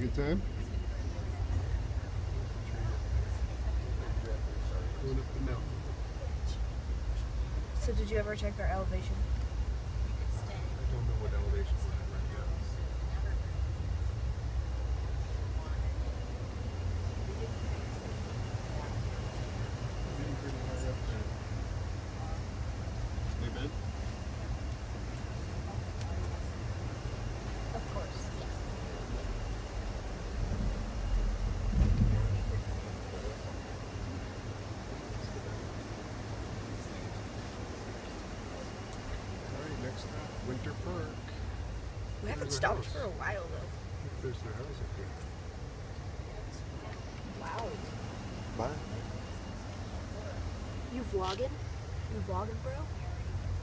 good time? Going up the mountain. So did you ever check our elevation? I don't know what elevation we're at right now. Getting pretty high up there. Sleep in? Of course. Alright, next stop, Winter Park. We haven't There's a stopped house. for a while though. There's their house up there. Wow. Bye. You vlogging? You vlogging, bro?